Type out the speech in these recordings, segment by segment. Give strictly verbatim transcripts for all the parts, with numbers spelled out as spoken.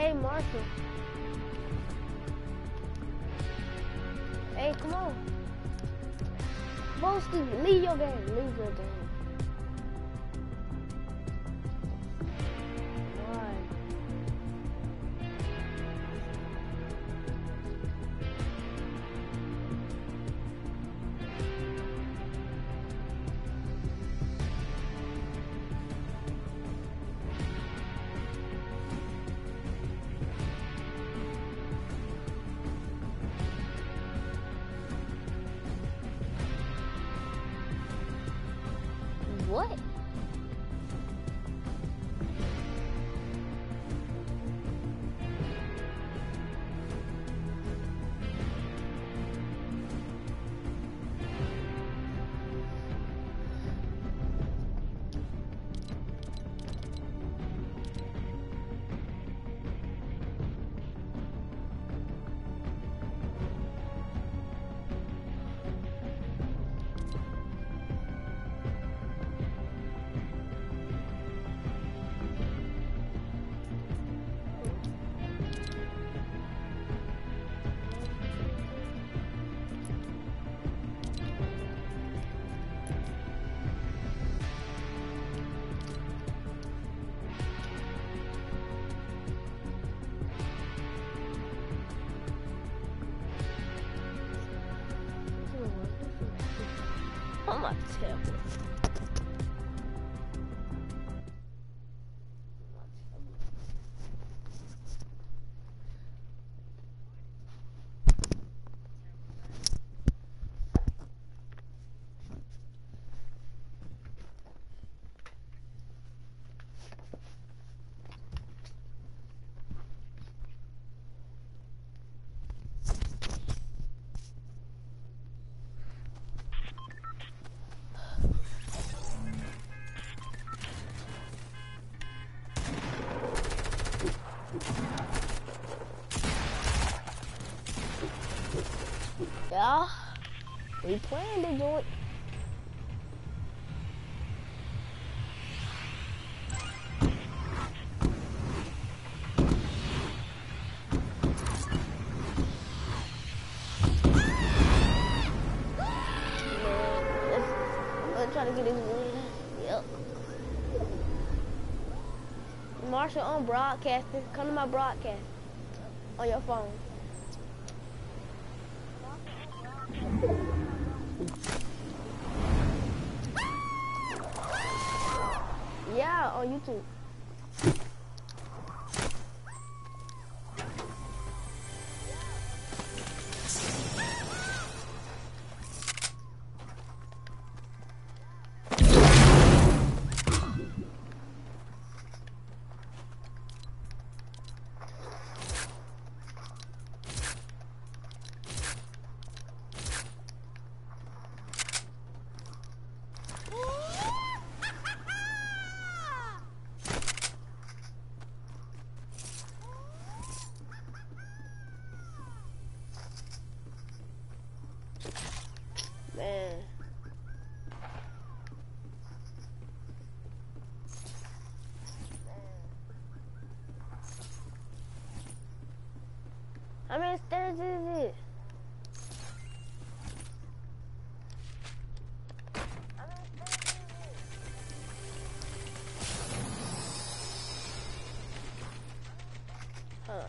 Hey, Marshall. Hey, come on. Boasty, leave your game. Leave your game. Why? What? On my tablet. Yeah, we planned to do it. I'm gonna try to get his win. Yep. Marshall on broadcasting. Come to my broadcast on your phone. Yeah, on YouTube. Man. How many stairs is it? Huh.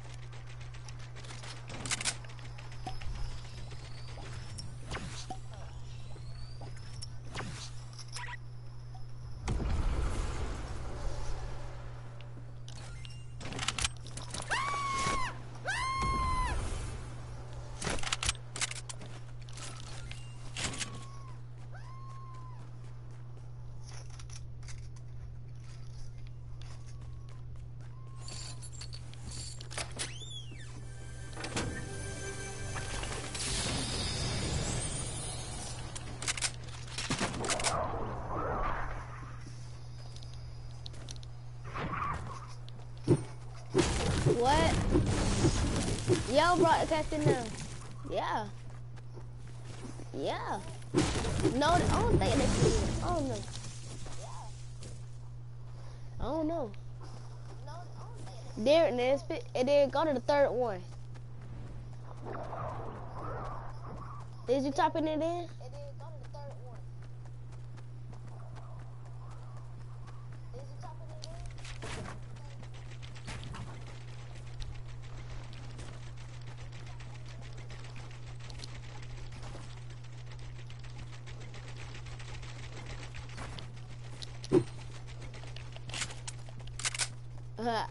What? Yo, broadcasting now. Yeah. Yeah. No, I don't think they can. I don't know. I don't know. There it is, and then go to the third one. Is you typing it in? Uh,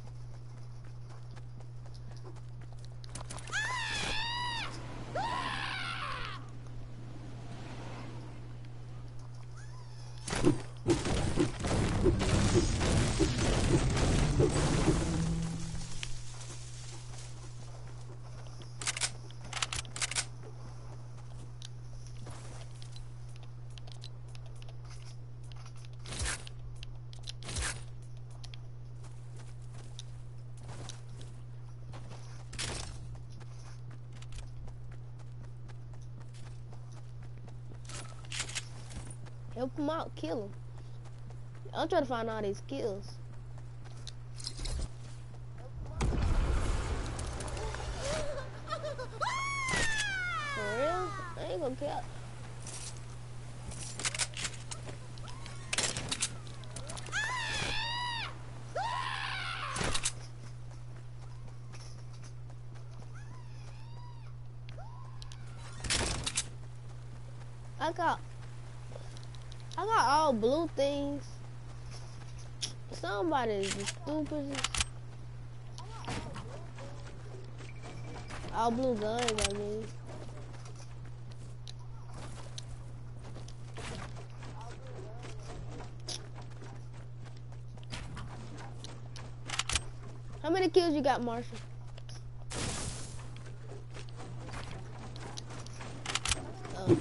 help him out, kill him. I'm trying to find all these kills. For real? I ain't gonna kill. I got, I got all blue things. Somebody is the stupidest. All blue guns, I mean. How many kills you got, Marshall? Oh.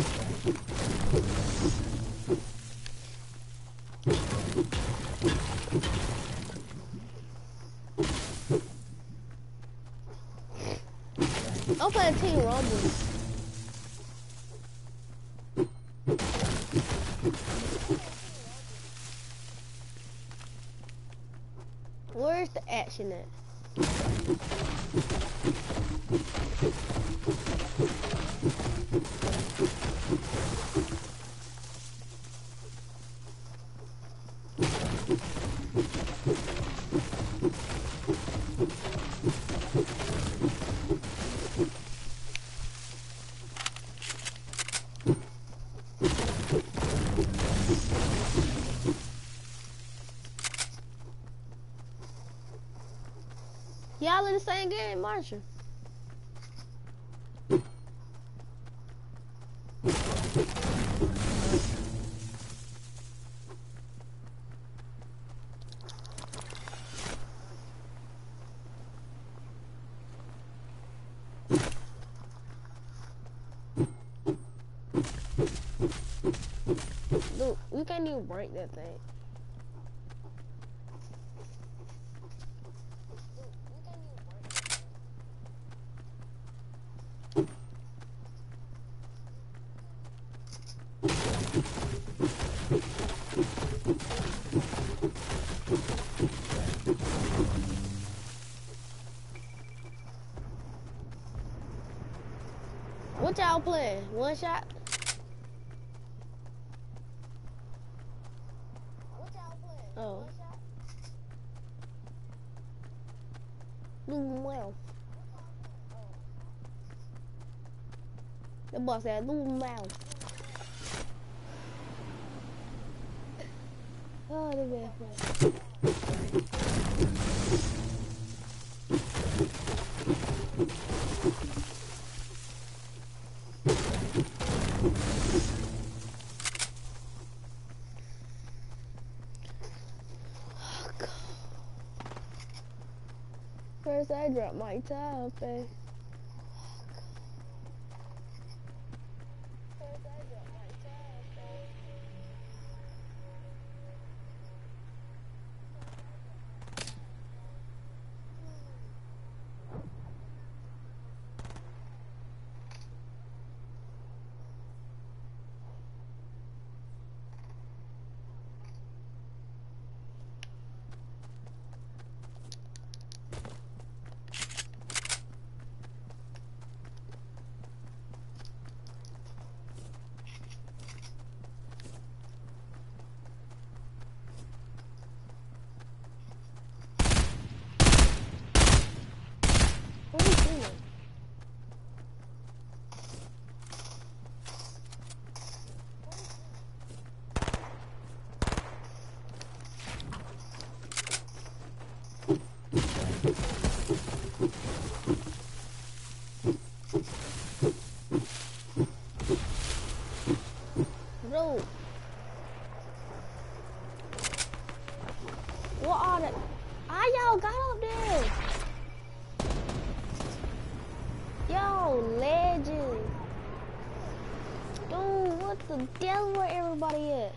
I'm playing Team Rumble. Where's the action at? Y'all in the same game, Marshall. Dude, we can't even break that thing. What y'all playing? One shot? Oh. Mm, well. The boss said, "Boom, wow." Oh, the bad play. Oh, God. First, I dropped my top, eh? Bro. What are the... How y'all got up there? Yo, legend. Dude, what the devil where everybody at?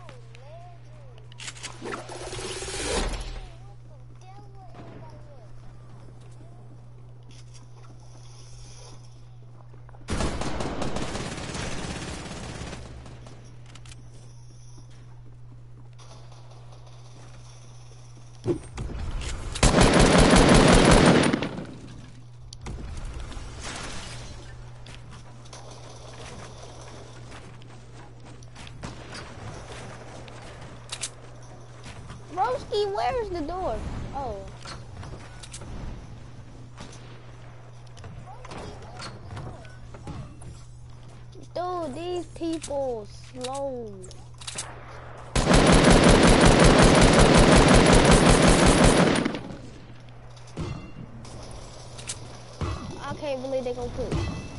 Broski, where's the door? Oh. Dude, these people slow. I can't believe they gonna put.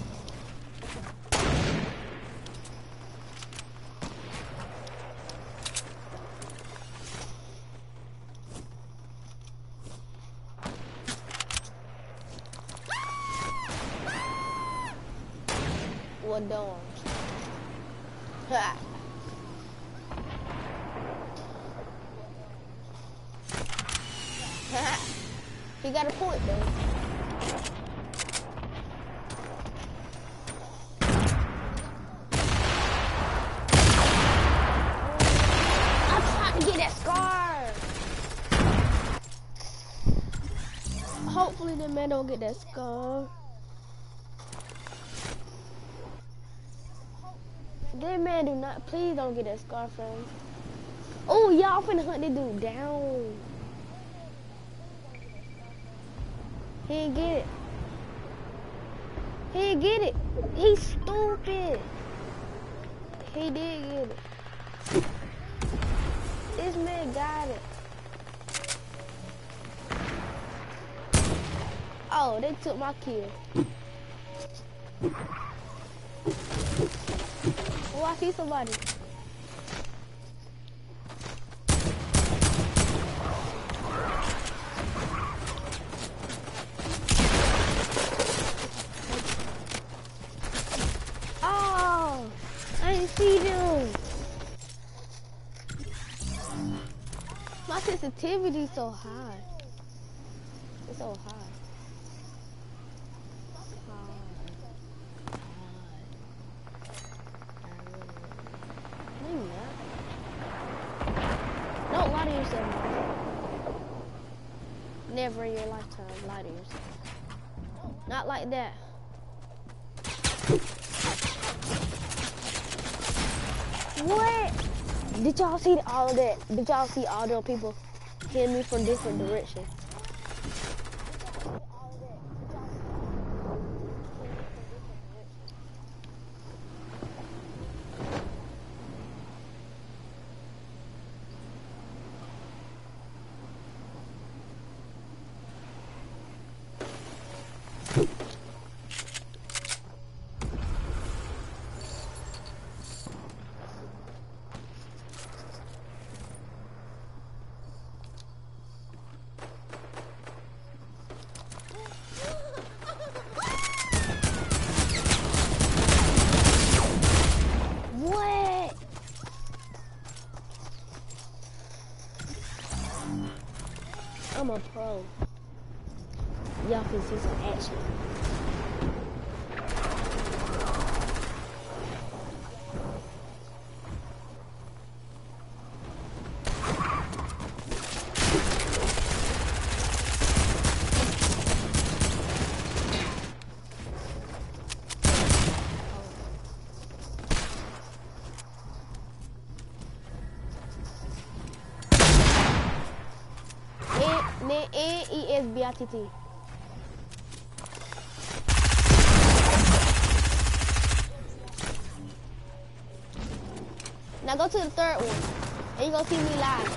What dorm? Ha. He got a point though. I'm trying to get that scar. Hopefully the man don't get that scar. That man do not, please don't get that scar, friends. Oh, y'all finna hunt this dude down. He didn't get it. He didn't get it. He's stupid. He did get it. This man got it. Oh, they took my kill. Oh, I see somebody. Oh, I didn't see them. My sensitivity's so high. It's so high. Don't lie to yourself. Never in your lifetime lie to yourself. Not like that. What? Did y'all see all of that? Did y'all see all the people hitting me from different directions? I'm a pro. Y'all can see some action. N E S B I T T. Now go to the third one, and you gonna see me live.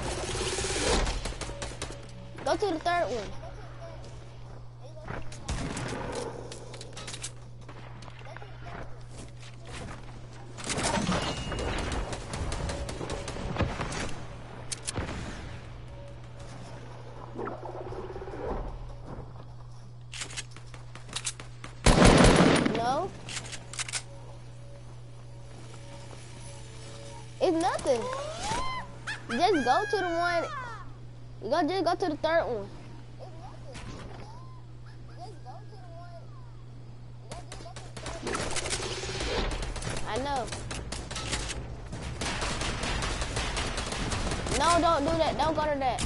Go to the third one. It's nothing. Just go to the one. You go just go to the third one. I know. No, don't do that. Don't go to that.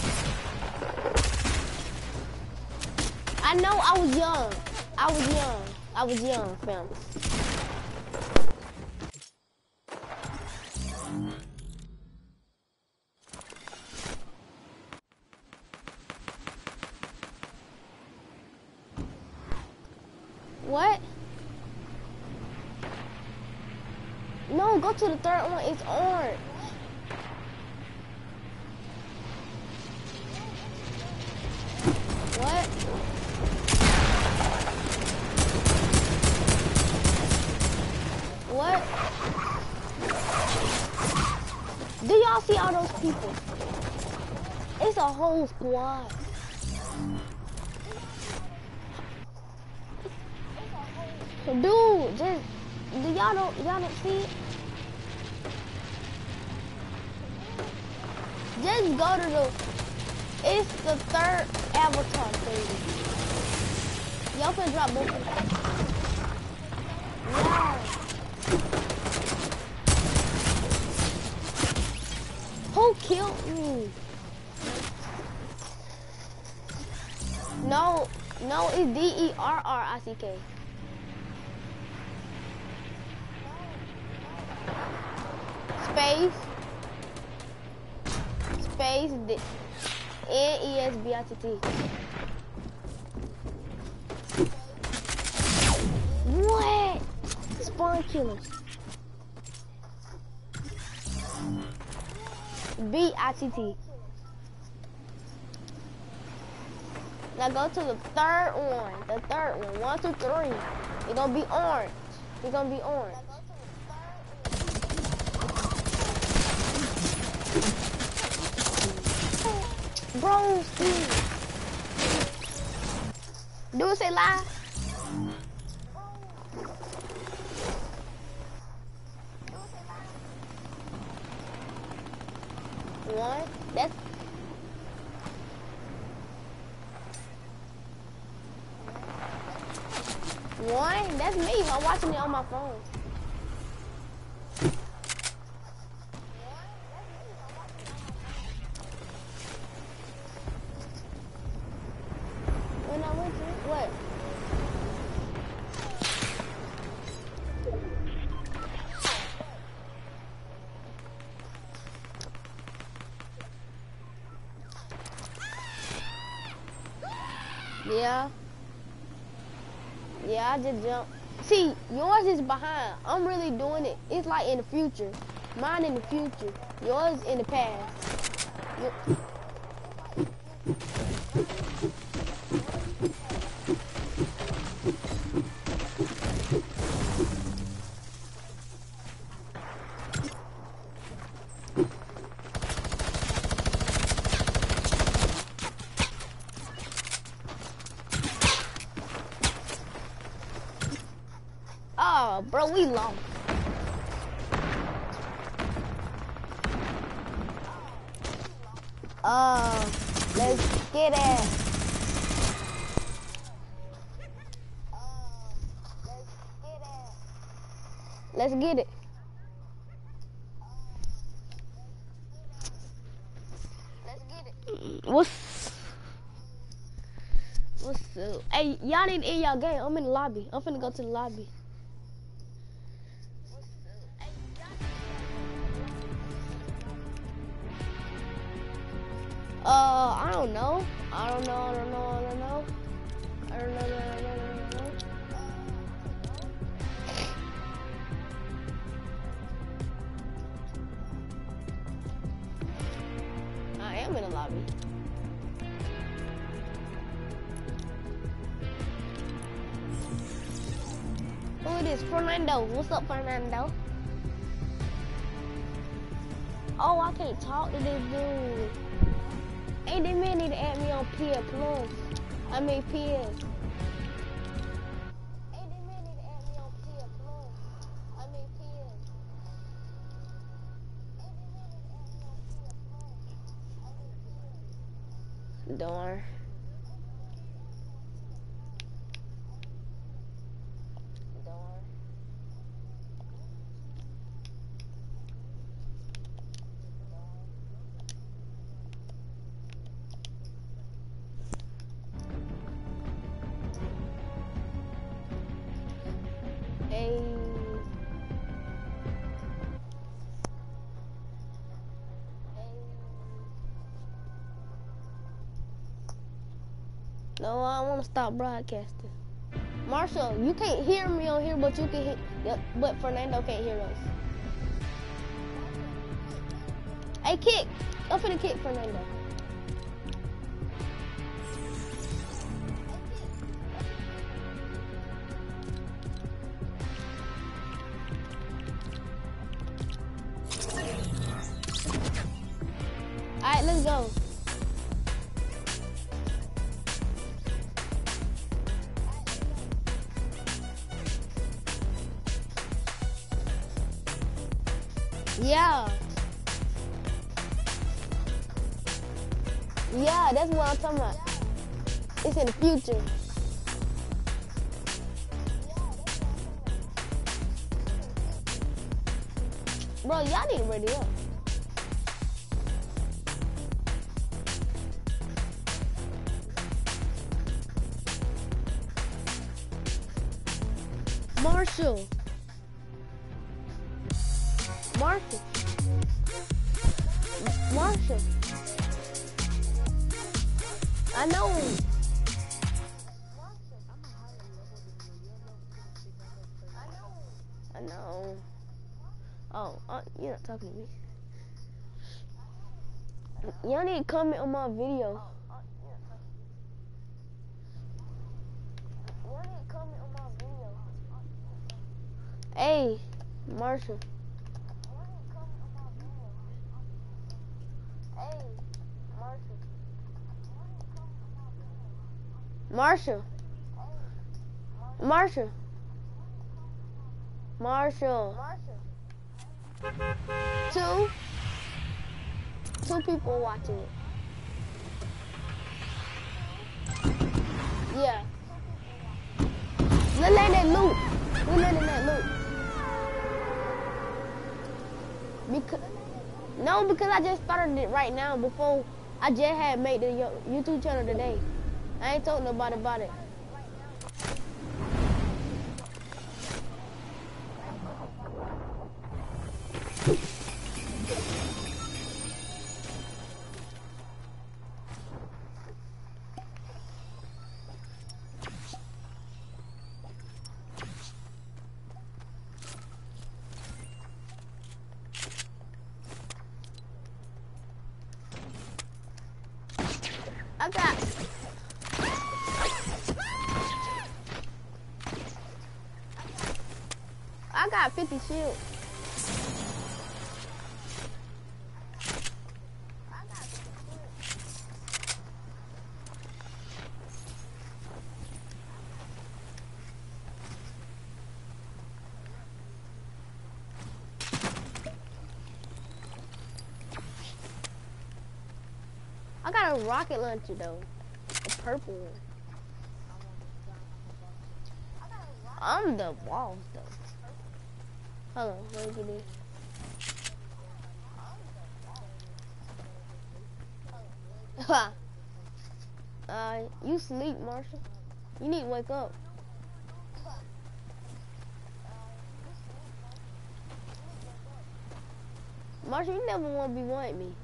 I know I was young. I was young. I was young, fam. What? No, go to the third one. It's orange. What? What? Do y'all see all those people? It's a whole squad. Dude, just do y'all don't y'all don't see it? Just go to the. It's the third avatar thing. Y'all can drop both of them. Yeah. Who killed me? No, no, it's D E R R I C K. Space. Space. N E S B I T T. What? Spawn killers. B I T T. Now go to the third one. The third one. One, two, three. It's gonna be orange. It's gonna be orange. Bro, Steve. Do it say live? One. That's one. That's me. I'm watching it on my phone. When I went to what? Yeah. Yeah, I just jumped. See, yours is behind. I'm really doing it. It's like in the future. Mine in the future. Yours in the past. You Oh, bro, we lost. Uh, let's get it. Let's get it. Let's get it. What's What's up? Hey, y'all need to end y'all game. I'm in the lobby. I'm finna go to the lobby. Uh, I don't know. I don't know. I don't know. I don't know. I don't know. I don't know. I don't know. I don't know. I am in the lobby. Who it is? Fernando. What's up, Fernando? Oh, I can't talk to this dude. Hey, this man need to add me on P S Plus. I mean P S. Hey, this man need to add me on P S Plus. I mean P S. Door. Hey. No, I want to stop broadcasting. Marshall, you can't hear me on here, but you can hear. Yep, but Fernando can't hear us. Hey, kick! I'm finna kick Fernando. Alright, let's go. Yeah. Yeah, that's what I'm talking about. It's in the future. Bro, y'all need to ready up. Marshall. Marshall. Marshall. I know. I know. Oh, uh, you're not talking to me. Y'all need to comment on my video. Y'all need to comment on my video. Hey, Marshall. Hey, Marshall. Marshall. Marshall. Marshall. Two. Two people watching it. Yeah. Let's let that loop. Let's let that loop. Because no, because I just started it right now before I just had made the YouTube channel today. I ain't told nobody about it. I got I got fifty shields. I got a rocket launcher though, a purple one. I'm the walls though. Hold on, let me get this. uh, you sleep, Marshall. You need to wake up. Marshall, you never want to be wanting me.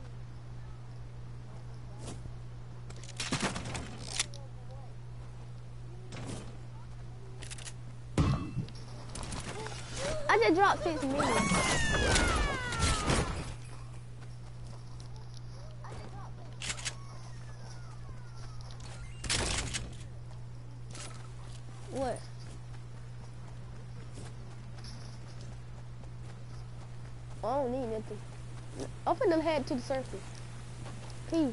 I just dropped six million. What? I don't need nothing. I'm finna head to the surface. Peace.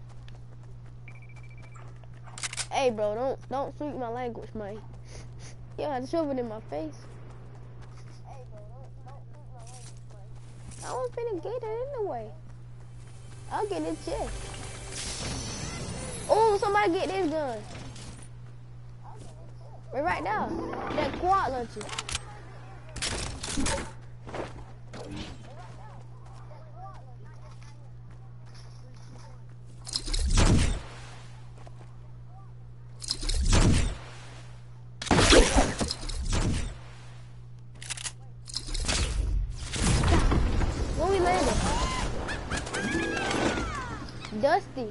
Hey, bro, don't don't speak my language, man. You don't have to shove it in my face. I wasn't finna get it anyway. I'll get it checked. Oh, somebody get this gun. We're right now. That quad launcher. Where we landed? Dusty.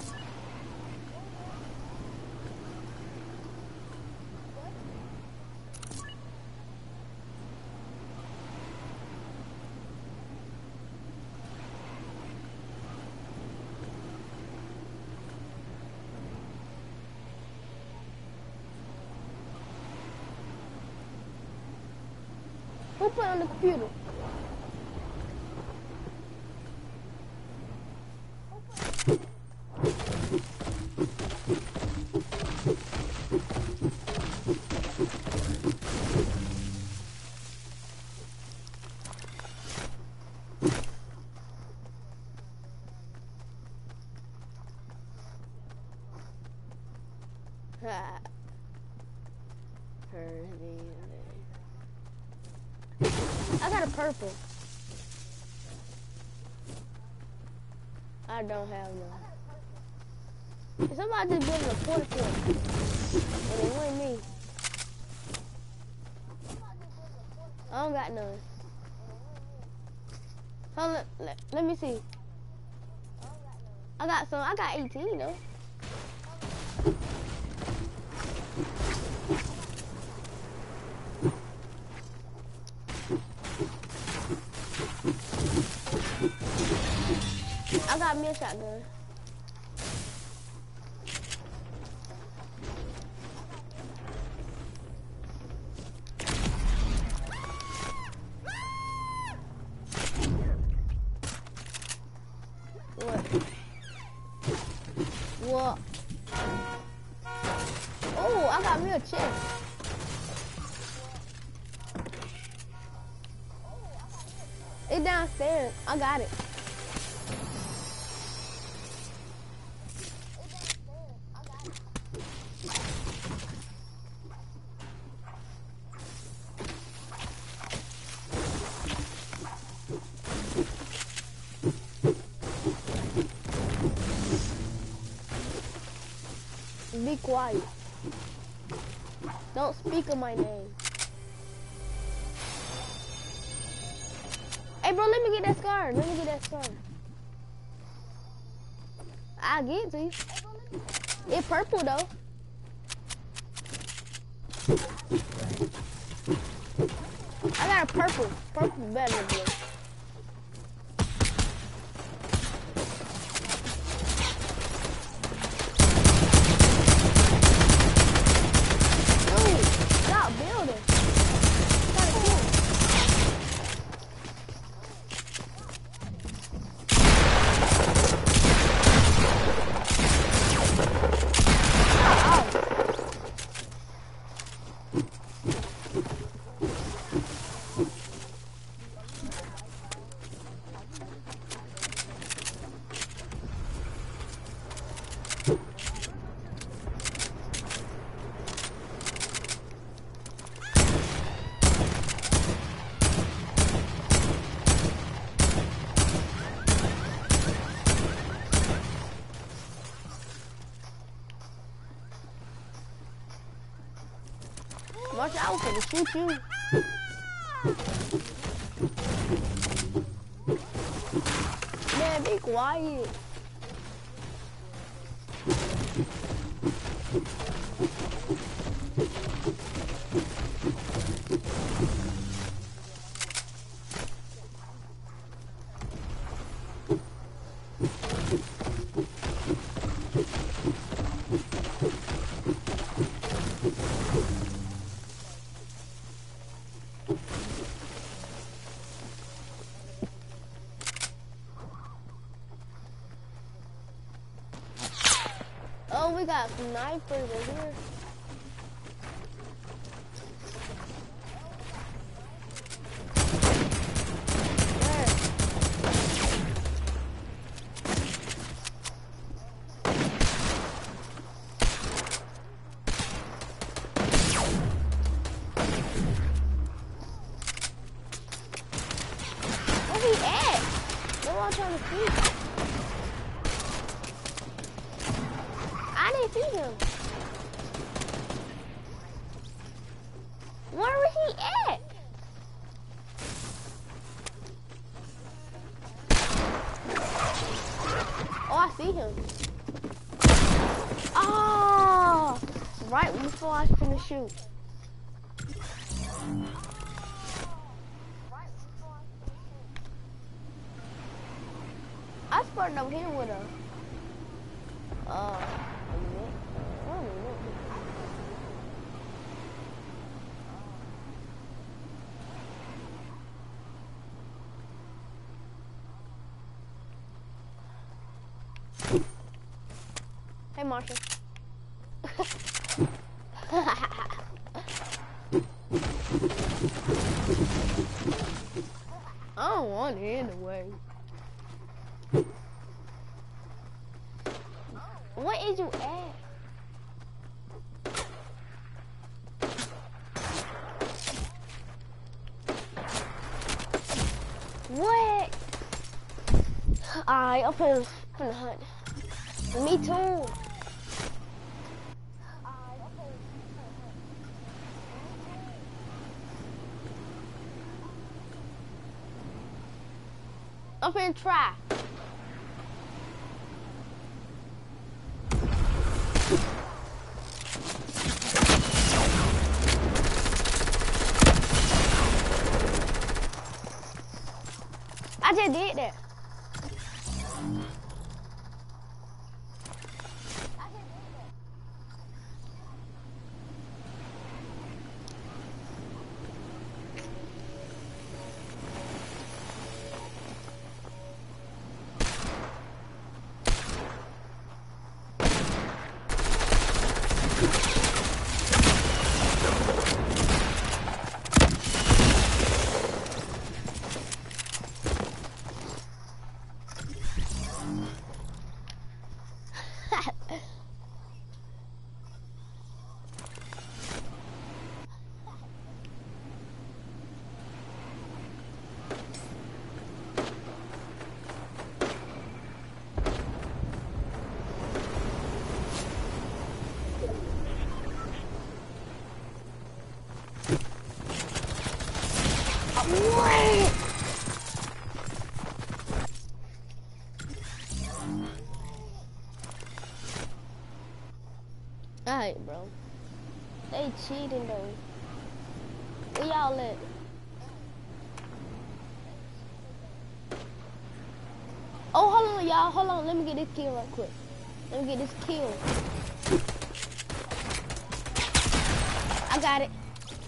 Who put on the computer? Ha. Her name. I got a purple. I don't have none. Somebody just built a porta potty. And it wasn't me. I don't got none. Hold on, let, let me see. I got some. I got eighteen though. I got me a shotgun. What? What? Oh, I got me a chest. It's downstairs. I got it. Be quiet. Don't speak of my name. Hey, bro, let me get that scar. Let me get that scar. I'll get it to you. It's purple, though. I got a purple. Purple better than blue. Watch out, I'm gonna shoot you. Man, be quiet. Oh, we got snipers in here. didn't see him. I didn't see him. Where was he at? Oh, I see him. Oh, right before I was gonna shoot. I spotted over here with a, uh, a minute. Uh, one minute. Hey, Marshall. I don't want it anyway. What is you at? What? Alright, I'm finna, finna hunt. Me too. I'm finna try. I just did that. What? Alright, bro. They cheating though. Where y'all at? Oh, hold on, y'all. Hold on. Let me get this kill right quick. Let me get this kill. I got it.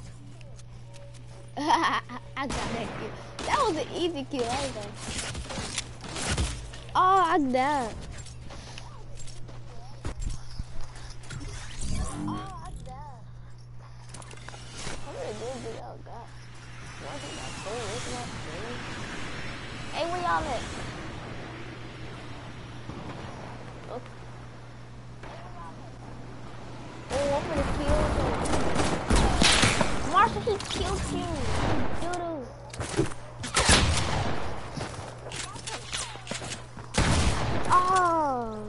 I got that kill. That was an easy kill. I was done. Oh, I died. Oh, I died. How many dudes do y'all got? Why is it not full? It's not full. Hey, where y'all at? Okay. Oh, I'm gonna kill him. Marshall, he killed you. Doo-doo. Oh.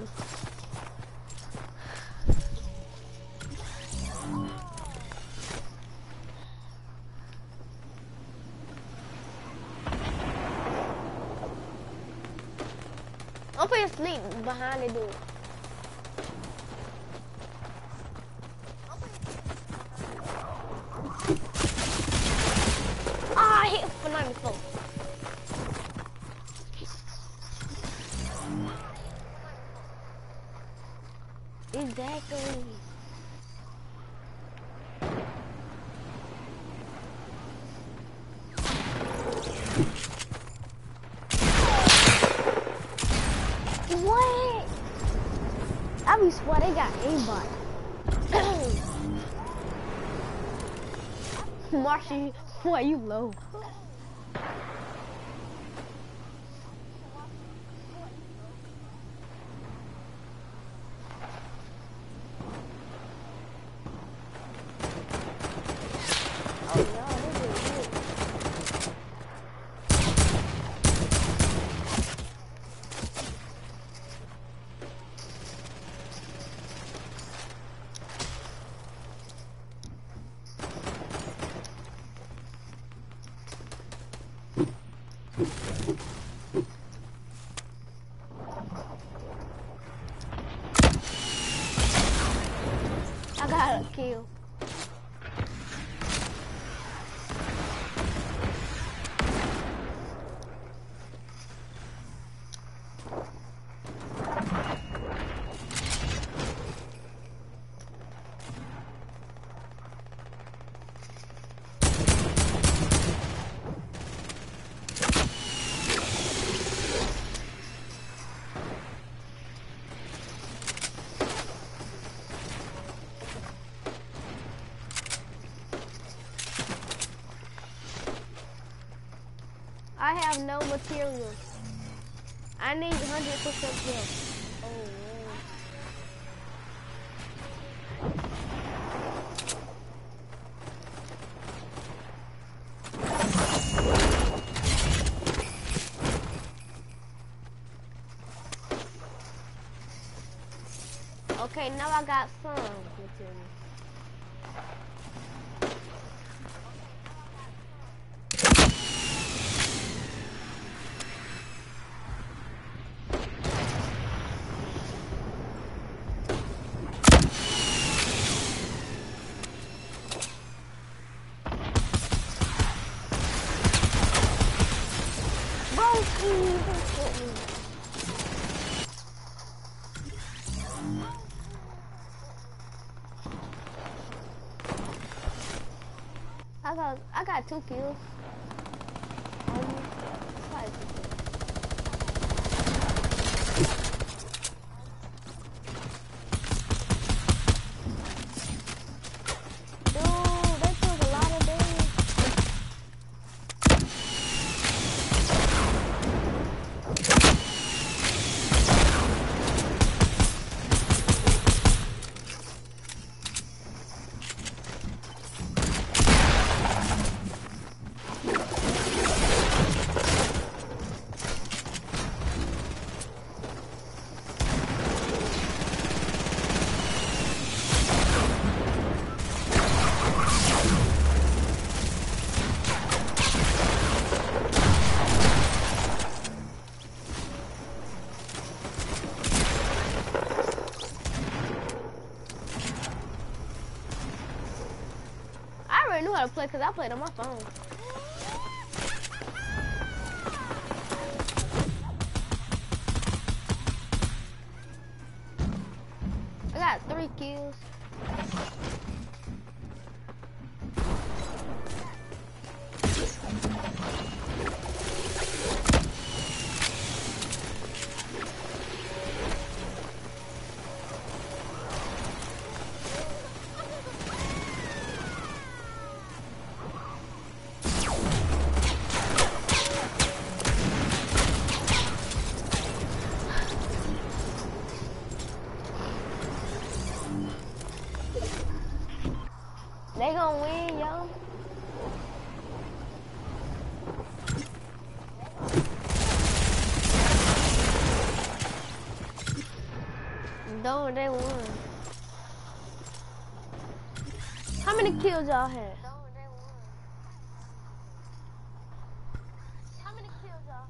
I'm gonna sleep behind the dude. Ah, I hit him for ninety-four. Exactly. What? I be swear they got aimbot. Marshy, why you low? got a kill. I have no materials. I need one hundred percent kill. Oh, wow. Okay, now I got some materials. I got, I got two kills. Um, Dude, they took a lot of damage. I knew how to play because I played on my phone. I got three kills. They gonna win, yo. No, they won. How many kills y'all had? How many kills y'all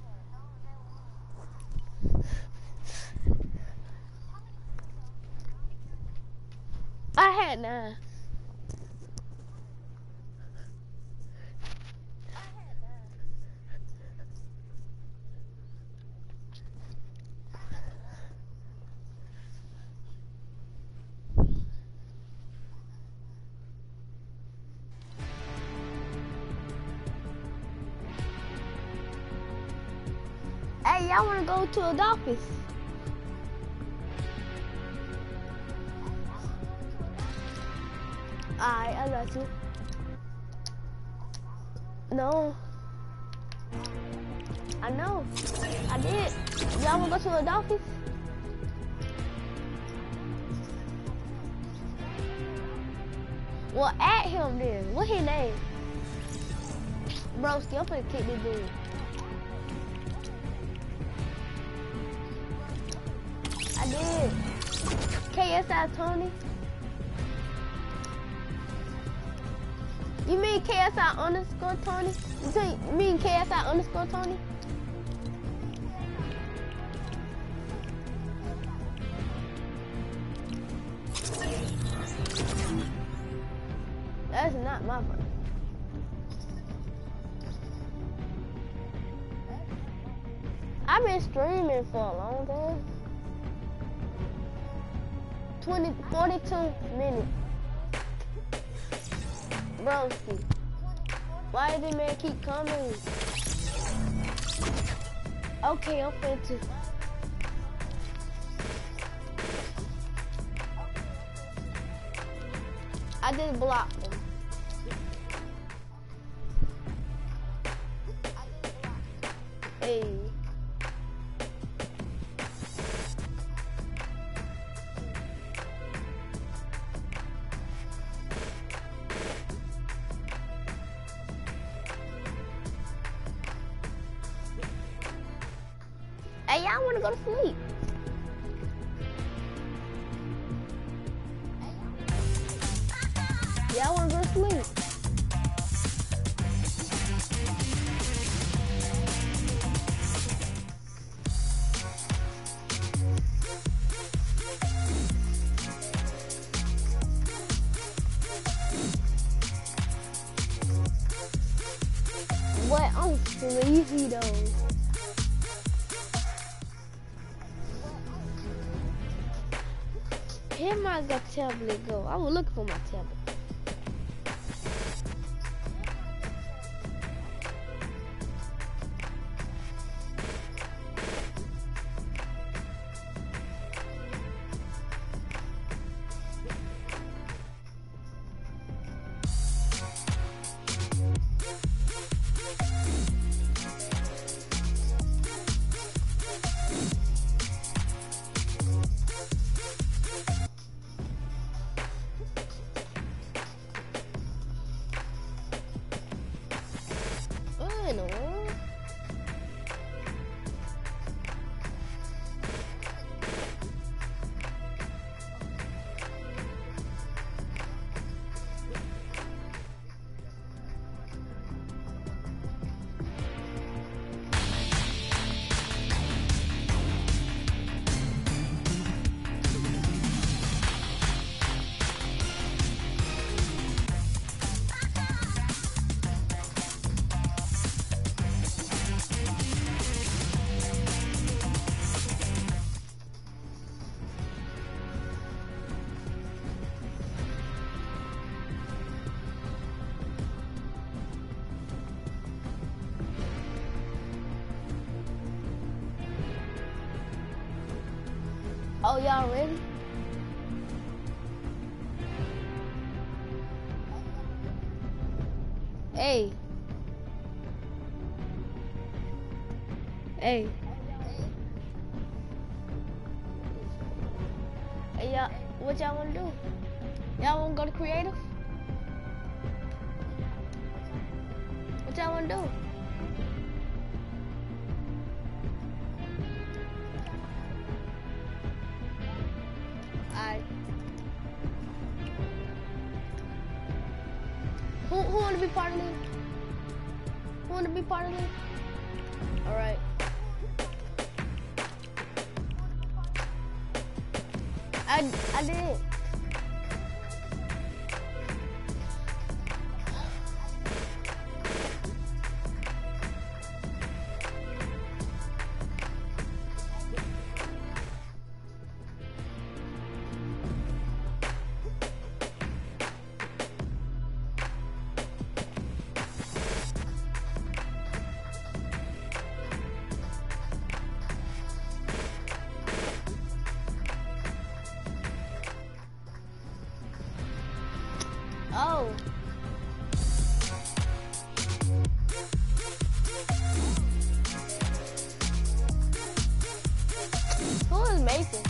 had? I had nine. Hey, y'all wanna go to a office? Alright, I got you. No. I know. I did. Y'all wanna go to a office? Well, at him then. What his name? Broski, I'm finna kick this dude. I did. K S I Tony. You mean K S I underscore Tony? You say, you mean K S I underscore Tony? not my first. I've been streaming for a long time. twenty, forty-two minutes. Broski. Why did the man keep coming? Okay, I'm finna. I just blocked him. Hey. Hey, y'all wanna go to sleep? Y'all wanna go to sleep? What? I'm sleepy though. Where my tablet go? I was looking for my tablet. Oh, y'all ready? Hey. Hey. Hey, y'all, what y'all wanna do? Y'all wanna go to creative? What y'all wanna do? Alright. Who, who wanna be part of this? Who wanna be part of this? Alright. I, I did. Oh. Who is Mason?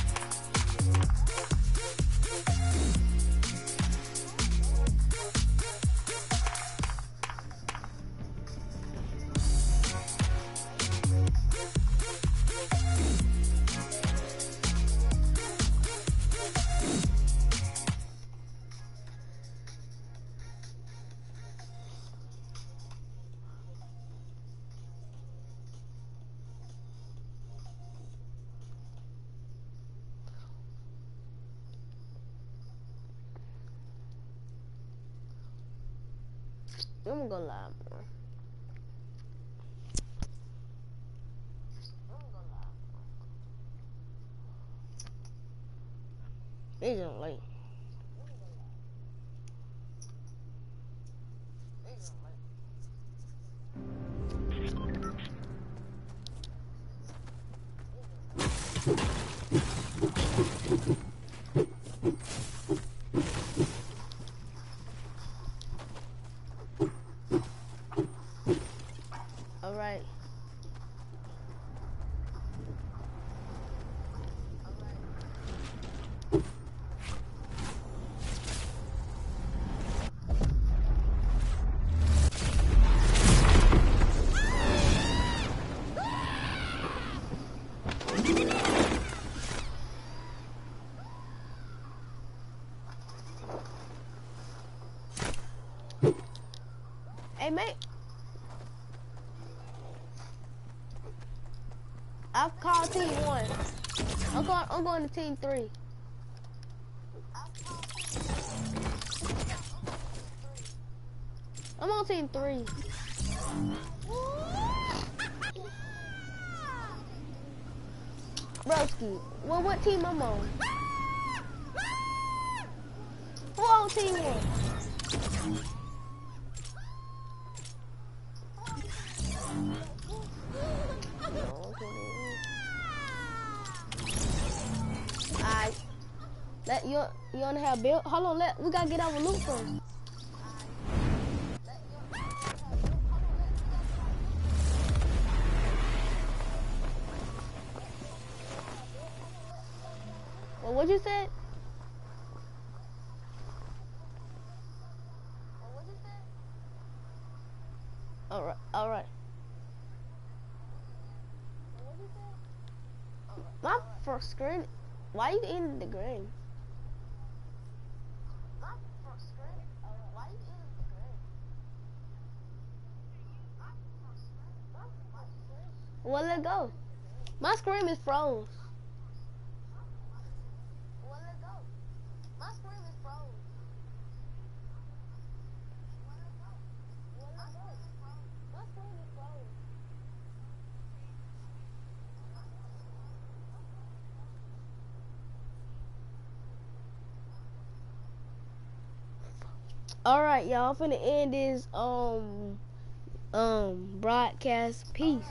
I'm gonna lie, bro. They just late. All right. Hey, mate. I've called team one. I'm going, I'm going to team three. I'm on team three. Broski, well, what team I'm on? Who on team one? Alright. Let you you wanna have build? Hold on, let we gotta get our loot first. Well, what you said? Alright, alright. My first screen. Why you in the green? Well, let go. My screen is froze. Well, let go. My screen is froze. Well, let go. Well, let go. My screen is froze. All right, y'all. Finna end this um um broadcast. Peace.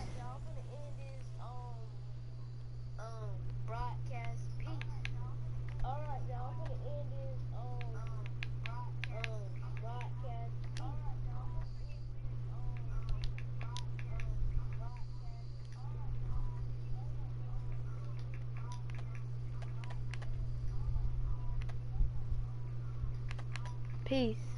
Peace.